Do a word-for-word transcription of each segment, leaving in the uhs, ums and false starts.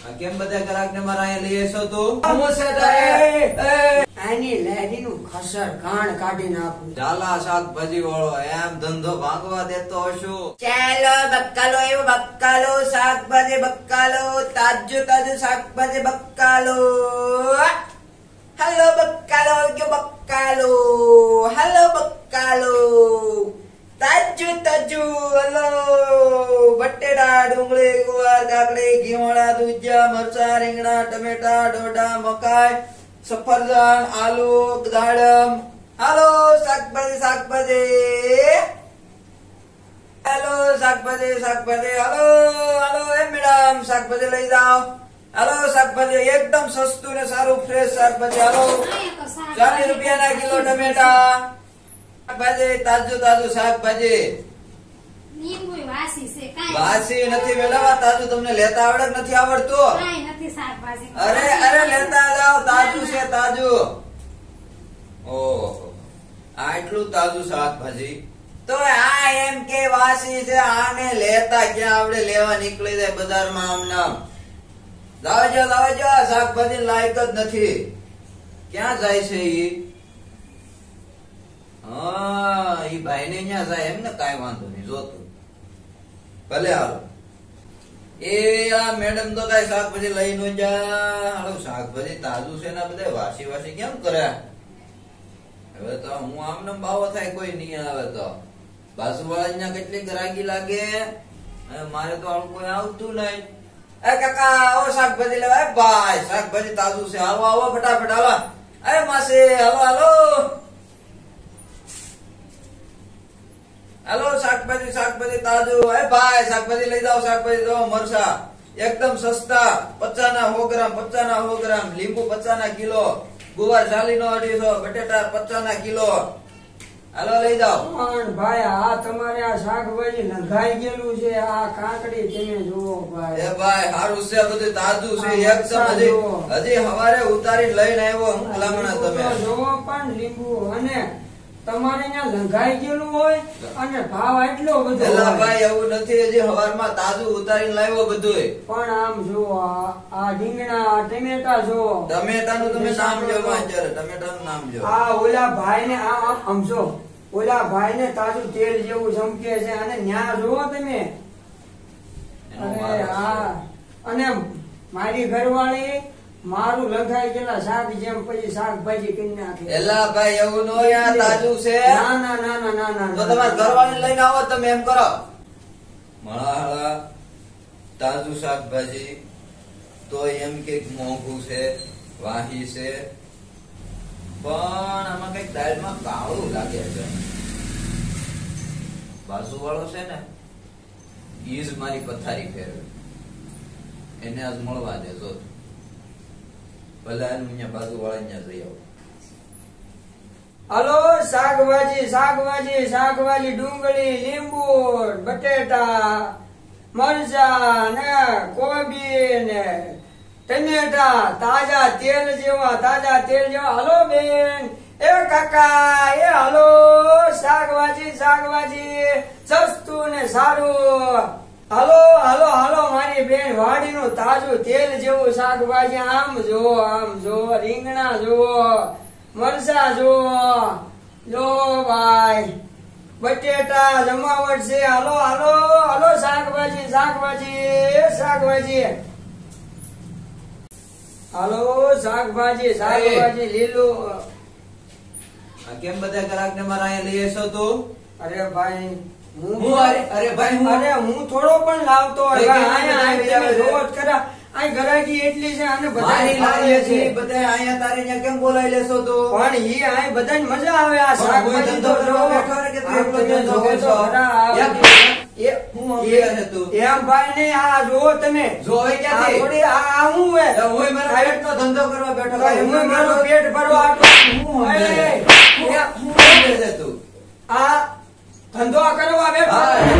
કેમ બધા ગ્રાહક ને મારા અહીંયા લઈ આવશો તું? આની લેડી નું ખસર કાણ કાઢી નાખું. ચાલા શાકભાજી વાળો એમ ધંધો ભાગવા દેતો હશું. ચાલો બક્કાલો એવો બક્કાલો શાકભાજી બક્કાલો તાજુ તાજુ શાકભાજી બક્કાલો. હાલો બક્કાલો કે બક્કાલો હાલો બક્કાલો તાજુ તાજુ. હલો બટેટા ડુંગળી ગુવાર કાકડી ઘીવડા દૂધિયા મરચા રીંગણા ટમેટા ડોડા મકાઈ સફરજન આલુ દાડમ. હાલો શાકભાજી શાકભાજી હાલો શાકભાજી શાકભાજી હાલો હાલો એ મેડમ શાકભાજી લઈ જાઓ. હાલો શાકભાજી એકદમ સસ્તું ને સારું ફ્રેશ શાકભાજી. હાલો ચાલીસ રૂપિયા ના કિલો ટમેટા શાકભાજી તાજુ તાજુ શાકભાજી. વાસી નથી મેડમ તાજુ તમને લેતા આવડે નથી આવડતું? અરે અરે લેતા જાઓ તાજુ છે તાજુ. ઓહો આટલું તાજુ શાકભાજી તો આ એમ કે વાસી છે આને લેતા ક્યાં આવડે? લેવા નીકળી જાય બજારમાં આમ નામ. લાવજો લાવજો શાકભાજી લાયક જ નથી. ક્યાં જાય છે ઈ? હા ઈ ભાઈ ને ત્યાં જાય એમ ને કઈ વાંધો નહીં જોતું ભલે. હાલો એ આ મેડમ તો કઈ શાકભાજી લઈ નો જા. હાલો શાકભાજી તાજુ છે ને બધા વાસી વાસી કેમ કરે? હવે તો હું આમને બાવો થાય કોઈ નહીં આવે તો બાજુ વાળા કેટલી ગ્રાહકી લાગે. મારે તો આવું કોઈ આવતું નહીં. એ કાકા આવો શાકભાજી લેવા. ભાઈ શાકભાજી તાજુ છે આવો આવો ફટાફટ હાલો. અરે માસી હાલો હાલો હાલો શાકભાજી શાકભાજી તાજુ. એ ભાઈ શાકભાજી લઈ જાઓ શાકભાજી તો મરચા એકદમ સસ્તા પચાસ ના સો ગ્રામ પચાસ ના સો ગ્રામ લીંબુ પચાસ ના કિલો ગુવાર ચાલીસ નો અઢીસો બટેટા પચાસ ના કિલો. હાલો લઈ જાઓ. પણ ભાઈ આ તમારે આ શાકભાજી લંઘાઈ ગયેલું છે. આ કાકડી તમે જુઓ ભાઈ. એ ભાઈ સારું છે બધું તાજુ છે એકદમ. હજી હજી સવારે ઉતારી લઈને આવ્યો હું ભલામણા તમે જુઓ. પણ લીંબુ અને તમારે ત્યાં લંઘાઈ ગયેલું હોય અને ભાવ એટલો બધો. ભાઈ એવું નથી હજી સવારમાં તાજુ ઉતારીને લાવ્યો બધું. પણ આમ જુઓ આ રીંગણા ટમેટા જુઓ. ટમેટા નું તમે નામ જો ટમેટા નું નામ જો. આ ઓલા ભાઈ ને આમ આમ સમજો ઓલા ભાઈ ને તાજુ તેલ જેવું ચમકે છે અને ન્યા જુઓ તમે. અરે હા અને મારી ઘરવાળી મારું લંઘાઈ ગયેલા શાક જેમ પછી શાકભાજી કરી નાખે. એલા ભાઈ એવું નો યાર તાજુ છે. ના ના ના ના ના ના તો તમારા ઘરવાળી લઈને આવો તમે એમ કરો. મળા તાજુ શાકભાજી તો એમ કે મોંઘું છે વાહી છે પણ આમાં કઈક દાળમાં કાળું લાગે છે. બાજુ વાળો છે ને ઈજ મારી પથારી ફેરવે એને આજ મળવા દેજો. ભલે અહીંયા બાજુ વાળા જઈ આવો. હાલો શાકભાજી શાકભાજી શાકભાજી ડુંગળી લીંબુ બટેટા મરચા ને કોબી ને ટમેટા તાજા તેલ જેવા તાજા તેલ જેવા. હાલો બેન એ કાકા એ હાલો શાકભાજી શાકભાજી સસ્તું ને સારું. હાલો હાલો હાલો મારી બેન વાડી નું તાજું તેલ જેવું શાકભાજી. આમ જુઓ આમ જુઓ રીંગણા જુઓ મરચા જુઓ જો ભાઈ બટેટા જમાવટ છે. હાલો હાલો હાલો શાકભાજી શાકભાજી શાકભાજી હાલો શાકભાજી શાકભાજી લીલું. કેમ બધા ગ્રાહક ને મારા અહીંયા લઈ આવશો તું? અરે ભાઈ હું અરે ભાઈ હું અરે હું થોડો પણ લાવતો આ ગરાકી એટલી છે અને બધા બધા અહીંયા તારે અહીંયા કેમ બોલાવી લેશો તું? પણ ઈ આ બધા મજા આવે. આ શાકભાજી તો એમ ભાઈ ને આ જુઓ તમે જોવે ક્યાંથી થોડી આ હું હું મારા પેટ નો ધંધો કરવા બેઠો હું મારું પેટ ભરવા તું આ ધંધો કરવા બેઠો.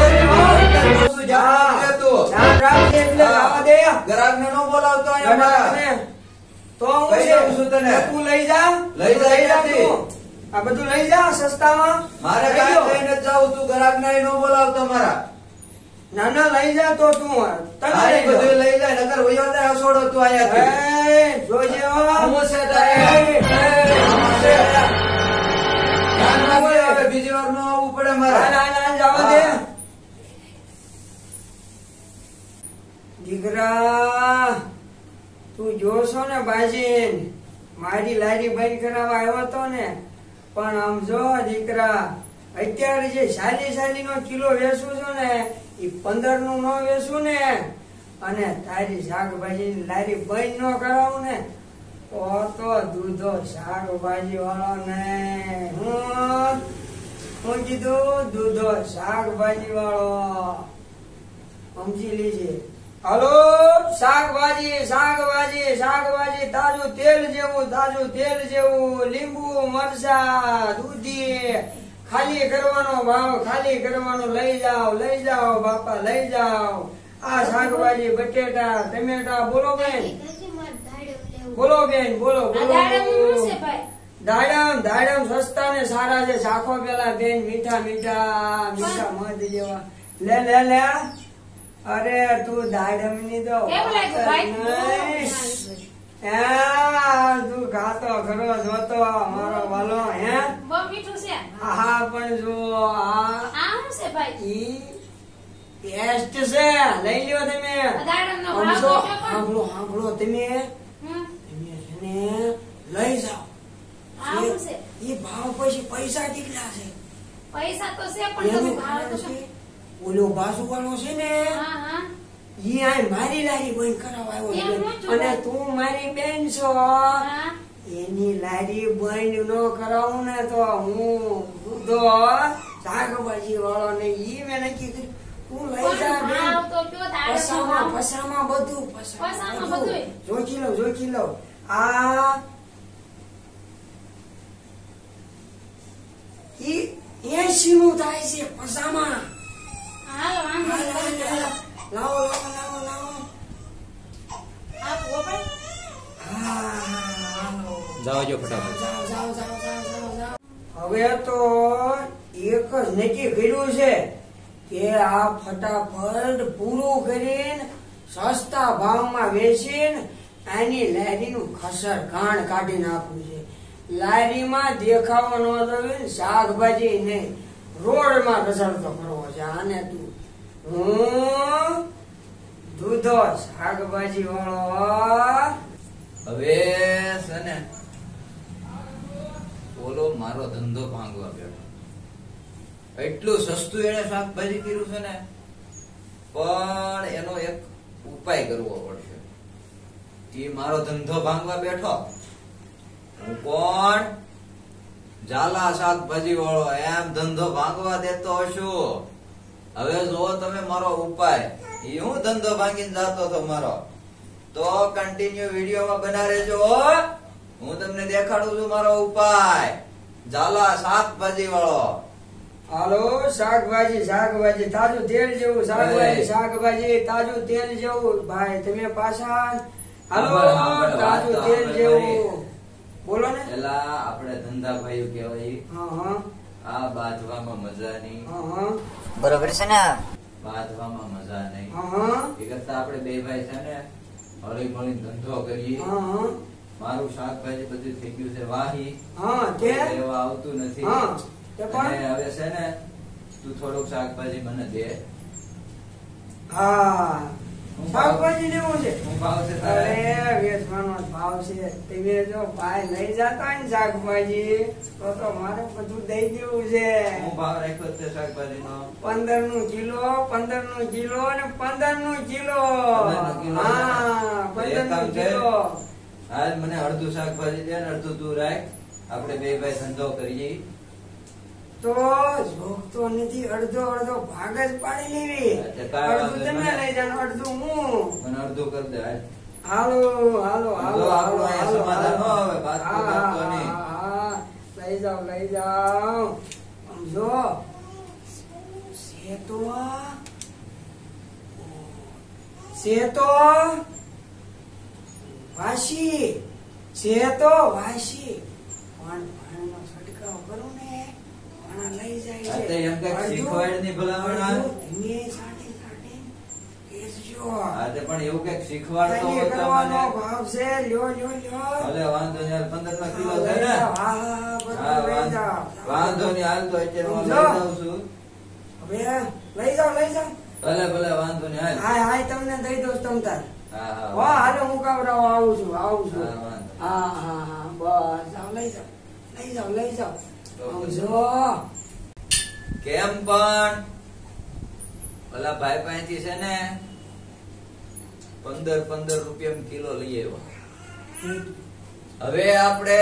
ગ્રાહક ને નો બોલાવતો તો હું તને તું લઈ જા લઈ જા આ બધું લઈ જા સસ્તામાં. મારે કાંઈ લઈને જાઉં તું ગ્રાહક ને નો બોલાવતો મારા. ના ના લઈ જા તો તું તને બધું લઈ જાય નકર વયો જાય હસો છોડો તું આયાથી. એ, જોજે હો. હું છે તારે? એ, એ, હું છે? ધ્યાન રાખજે, હવે બીજી વાર ન આવવું પડે મારે. ના, ના, ના, જવા દે. હા. દીકરા તું જોશો ને બાજીન મારી લારી બંધ કરાવવા આવ્યો તો ને, પણ આમ જો દીકરા અત્યારે જે સાલી સાલી નો કિલો વેચું છું ને એ પંદર નું નો વેચું ને, અને તારી શાકભાજી ની લારી બંધ ન કરાવું ને તો તો દૂધો શાકભાજી વાળો ને હું હું કીધું દૂધો શાકભાજી વાળો સમજી લીજે. હલો, શાકભાજી શાકભાજી શાકભાજી તાજું તેલ જેવું તાજું તેલ જેવું લીંબુ મરચા દૂધી ખાલી કરવાનો ભાવ ખાલી કરવાનો લઈ જાઓ લઈ જાઓ બાપા લઈ જાઓ. આ શાકભાજી બટેટા ટમેટા બોલો બેન બોલો બેન બોલો બોલો. દાડમ દાડમ સસ્તા ને સારા છે. શાખો પેલા બેન મીઠા મીઠા મીઠા મધ જેવા લે લે લે. અરે તું દાડમ ની તો તું ખાતો ખરો જોતો મારો વાલો હે. હા પણ જો ટેસ્ટ છે લઈ લ્યો તમે. સાંભળો સાંભળો તમે તમે છે ને લઈ જાઓ. એ ભાવ પછી પૈસા કેટલા છે? પૈસા તો છે પણ તમે ભાવ તો શું? ઓલો બાજુ વાળો છે ને ઈ આ મારી લારી બંધ કરાવવા આવ્યો અને તું મારી બેન છો, એની લારી બંધ ન કરાવું ને તો હું દૂધો શાકભાજી વાળો ને ઈ મેં નક્કી કર્યું. તું લઈ જા બેન. પસામાં પસામાં બધું પસામાં બધું જોખી લઉં જોખી લઉં. આ ઈ એસી નું થાય છે પસામાં. હાલો વાંધો નહીં. લાવો લાવો લાવો લાવો. આપો ભાઈ. હા જાઓ જો ફટાફટ. જાઓ જાઓ જાઓ જાઓ જાઓ જાઓ. હવે તો એક જ નક્કી કર્યું છે કે આ ફટાફટ પૂરું કરીને સસ્તા ભાવમાં વેચીને આની લારીનું ખસર ખાણ કાઢી નાખવું છે. લારીમાં દેખાવો ન જોઈએ, શાકભાજી નહીં, રોડમાં રઝળતો કરવો છે. આને તું હું દૂધો શાકભાજી વાળો. હવે છે ને ઓલો મારો ધંધો ભાંગવા બેઠો. એટલું સસ્તું એને શાકભાજી કર્યું છે ને, પણ એનો એક ઉપાય કરવો પડશે. એ મારો ધંધો ભાંગવા બેઠો. હું કોણ? ઝાલા શાકભાજી વાળો એમ ધંધો ભાંગવા દેતો હશું. હવે જો તમે મારો ઉપાય. એ હું ધંધો ભાંગીને જાતો હતો મારો. તો કન્ટિન્યુ વિડીયોમાં બના રહેજો. હું તમને દેખાડું છું મારો ઉપાય. ઝાલા શાકભાજી વાળો. હાલો, શાકભાજી શાકભાજી તાજું તેલ જેવું શાકભાજી શાકભાજી તાજું તેલ જેવું. ભાઈ તમે પાછા હાલો, તાજું તેલ જેવું બોલો ને. પેલા આપણે ધંધા ભાઈ કહેવાય. હા હા આ બાંધવામાં મજા નહીં. હા હા બરોબર છે ને. બાંધવામાં મજા નહીં. હા હા એ કરતા આપણે બે ભાઈ છે ને હળી મળીને ધંધો કરીએ. હા હા મારું શાકભાજી બધું થઈ ગયું છે વાહી. હા તે લેવા આવતું નથી. હા તે અને પણ હવે છે ને તું થોડુંક શાકભાજી મને દે. હા શાકભાજી લેવું છે. શું ભાવ છે તારે? અરે વેચવાનો ભાવ છે. તમે જો ભાઈ લઈ જતા હોય ને શાકભાજી તો તો મારે બધું દઈ દેવું છે. શું ભાવ રાખ્યો છે શાકભાજીનો? પંદર નું કિલો પંદર નું કિલો ને પંદર નું કિલો. પંદર નું કિલો. હા પંદર એક કામ નું કર. કિલો. હાલ મને અડધું શાકભાજી દે ને અડધું તું રાખ. આપણે બે ભાઈ ધંધો કરીએ. તો જોક તો નથી, અડધો અડધો ભાગ જ પાડી લેવી. અચ્છા, કાંઈ અડધું વાંધો તમે નહીં. લઈ જાઓ અડધું હું. મને અડધું કરી દે હાલ. હાલો હાલો હાલો જો આપણું અહીંયા હાલો, સમાધાન ન હાલો. આવે, બાત તો હા, કરતો હા, નહીં. હા, લઈ જાઓ લઈ જાઓ. સમજો સેતો સેતો વાસી સેતો વાસી પણ પાણીનો છંટકાવ કરું ને પાણા લઈ જાય આ છે. તો એમ કંઈક અડધું- શીખવાડ ની ભલામણ આ. અડધું ધીમે સાટી સાટી વેચજો. જો આજે પણ એવું કઈક શીખવાડતો કઈ હોય તો કરવાનો મને. ભાવ છે લ્યો લ્યો લ્યો ભલે વાંધો નહીં, પંદર ના કિલો છે લઈ ને. જાઓ, હા હા બધું હા, લઈ વાંધો જાઓ. વાંધો નહીં, હાલ તો અત્યારે હું લઈ જો. જાઉં છું. હવે લઈ જાઓ લઈ જાઓ ભલે ભલે વાંધો નહીં, હાલ. હા હા તમને દઈ દઉં તમ તાર હા હા વાહ હાલો હું કાવરાવ આવું છું આવું છું હા, વાંધો. હા હા હા બસ જાઓ લઈ જાઓ લઈ જાઓ લઈ જાઓ આવજો કેમ પણ ઓલા ભાઈ પાસેથી છે ને પંદર પંદર રૂપિયા કિલો લઈ આવ્યો. હવે આપણે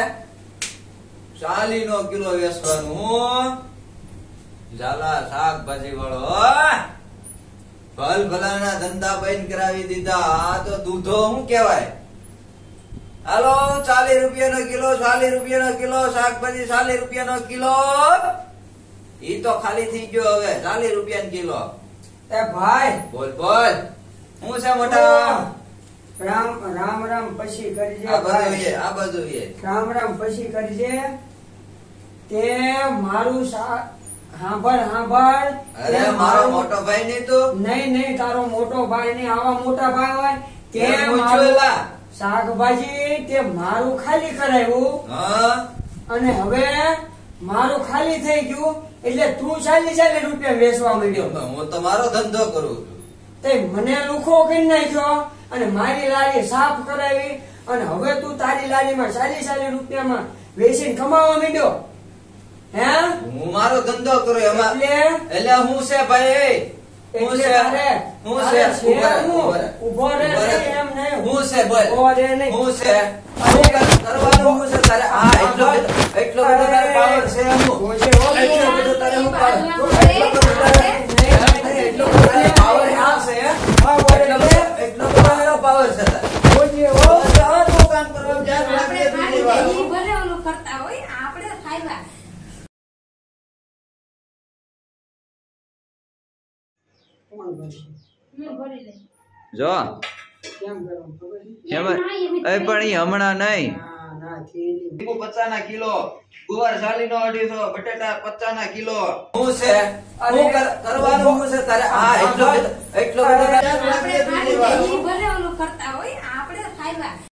ચાલી નો કિલો વેચવાનું. ઝાલા શાકભાજી વાળો ભલ ભલાના ધંધા બંધ કરાવી દીધા. આ તો દૂધો શું કેવાય. હાલો ચાલીસ રૂપિયા નો કિલો, ચાલીસ રૂપિયા નો કિલો શાકભાજી, ચાલીસ રૂપિયા નો કિલો. ઈ તો ખાલી થઈ ગયો. હવે ચાલીસ રૂપિયા કિલો. એ ભાઈ બોલ બોલ હું છે મોટા. રામ રામ રામ પછી કરજે આ બધું ભાઈ. એ આ બધું એ રામ રામ પછી કરજે તે મારું સા- હાંભળ હાંભળ અરે તે મારો મારું- મોટો ભાઈ નહીં તું. નહીં નહીં તારો મોટો ભાઈ નહીં આવા મોટા ભાઈ હોય તે કેમ મારું પૂછ્યું? શાકભાજી તે મારું ખાલી કરાવ્યું હા અને હવે મારું ખાલી થઈ ગયું એટલે તું ચાલીસ ચાલીસ રૂપિયા વેચવા માંડ્યો હું તો મારો ધંધો કરું છું. તે મને લુખો કરી નાખ્યો અને મારી લારી સાફ કરાવી અને હવે તું તારી લારીમાં ચાલીસ ચાલીસ રૂપિયામાં વેચીને કમાવા માંડ્યો હે હું મારો ધંધો કરું એમાં. એટલે એટલે હું છે ભાઈ હું એટલે છે તારે હું તારે છે છે ઉભો રહે, હું? ઉભો રહે. ઉભો રહે ઉભો રહે. નહીં, એમ નહીં. હું છે બોલ ઉભો રહે નહીં. હું છે અરે, કરવાનું હું છે તારે. આ એટલો બધો એટલો બધો તારે પાવર છે હું. હું છે, હો, એટલો હું. બધો તારે હું પાવર. બાજુમાં એટલો બધો તારે એટલો બધો તારે પાવર આ છે. હા, બોલે એટલો છે. બધો એટલો બધો તારો પાવર છે તારે. હું છે, હો. જાઓ તું કામ કરવા જા. આપણે ભાડી દે, ઈ ભલે ઓલું કરતા હોય આપણે ફાયદા. કોણ કરશે? હું ભરી લઈશ. જો કેમ કરવાનું ખબર છે? એમાં એ પણ ઈ હમણાં નહીં. ના ના થેલી. લીંબુ પચાસ ના કિલો, ગુવાર ચાલી નો અઢીસો, બટેટા પચાસ ના કિલો. હું છે અરે, હું કર- કરવાનું હું છે તારે. આ એટલો બધો એટલો બધો તારે આપણે ભાડી દે, ઈ ભલે ઓલું કરતા હોય આપણે ફાયદા.